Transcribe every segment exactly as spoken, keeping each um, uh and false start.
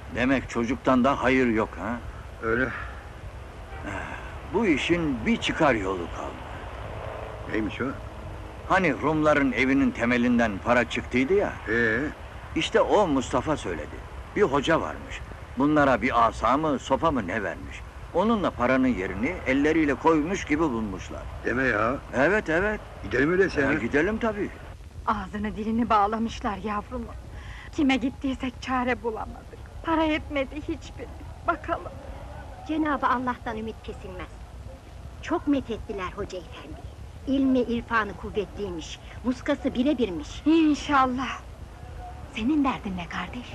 Demek çocuktan da hayır yok ha? Öyle. Bu işin bir çıkar yolu kaldı. Neymiş o? Hani Rumların evinin temelinden para çıktıydı ya, Ee, işte o Mustafa söyledi. Bir hoca varmış. Bunlara bir asa mı, sopa mı ne vermiş. Onunla paranın yerini elleriyle koymuş gibi bulmuşlar. deme ya. Evet, evet. Gidelim öyleyse. Ya, ha. gidelim tabii. Ağzını dilini bağlamışlar yavrumu. Kime gittiysek çare bulamadık. Para etmedi hiçbir. Bakalım. Cenab-ı Allah'tan ümit kesilmez. Çok methettiler hoca efendi. İlmi irfanı kuvvetliymiş. Muskası birebirmiş. İnşallah. Senin derdin ne kardeş?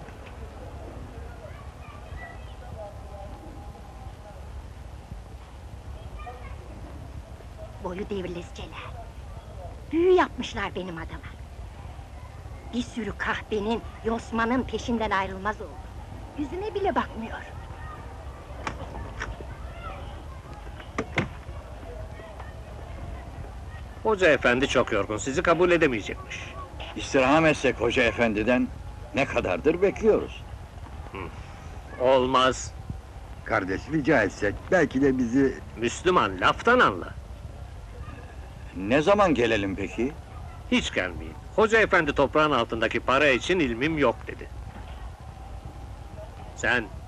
Boyu devrilesceler. Büyü yapmışlar benim adama. Bir sürü kahpenin, yosmanın peşinden ayrılmaz oldu. Yüzüme bile bakmıyor. Hoca efendi çok yorgun, sizi kabul edemeyecekmiş. İstirham etsek hoca efendiden ne kadardır bekliyoruz. Olmaz. Kardeş rica etsek, belki de bizi... Müslüman laftan anla. Ne zaman gelelim peki? Hiç gelmeyin. Hoca efendi toprağın altındaki para için ilmim yok dedi. Sen